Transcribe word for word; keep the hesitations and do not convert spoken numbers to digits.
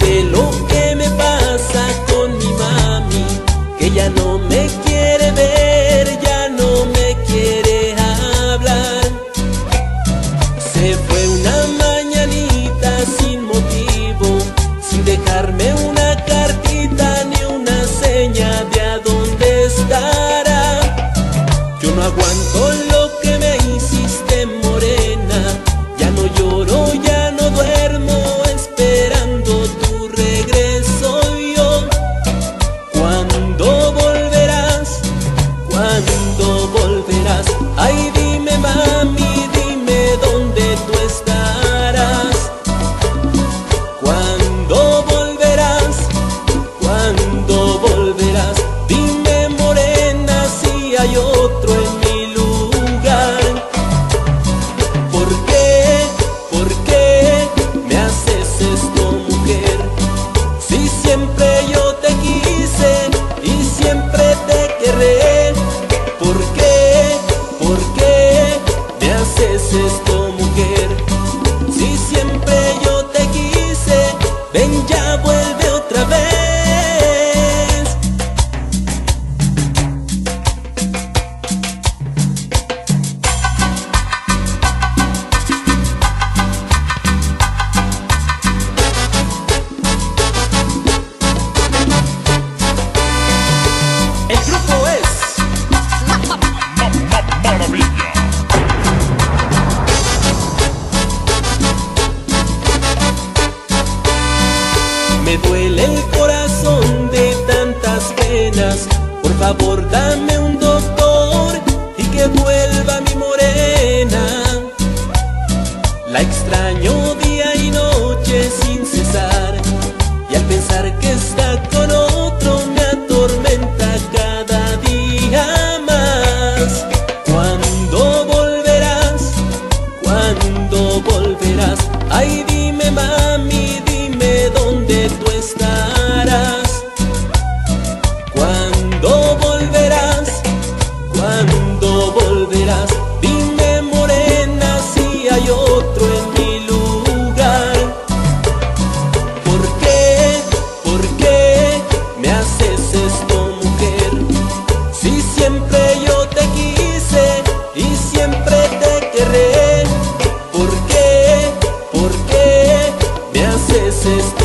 sé lo que me pasa con mi mami, que ya no me quiere ver, ya no me quiere hablar. Se fue una mañanita sin motivo, sin dejarme una cartita ni una seña de a dónde estará. Yo no aguanto lo que me hiciste, morena, ya no lloro, ya no duermo, esperando tu regreso yo. ¿Cuándo volverás? ¿Cuándo volverás? Ay, dime, mami, dime dónde tú estarás. ¿Cuándo volverás? ¿Cuándo volverás? Dime, morena, si hay otro en mi lugar. ¿Por qué? ¿Por qué me haces esto, mujer? Si siempre yo te quise y siempre te querré. ¿Por qué? ¿Por qué me haces esto, mujer? Si siempre yo te quise, ven ya, vuelve otra vez. El grupo es Maravilla. Me duele el corazón de tantas penas. Por favor, dame un doctor y que vuelva mi morena. La extraño día y noche sin cesar, y al pensar que está con otro me atormenta cada día más. ¿Cuándo volverás? ¿Cuándo volverás? Ay, dime, mami, dime dónde tú estarás. ¿Cuándo volverás? ¿Cuándo volverás? Dime, morena, si hay otro en mi lugar. ¿Por qué? ¿Por qué me haces esto, mujer? Si siempre yo te quise y siempre te querré. ¿Por qué? ¿Por qué me haces esto?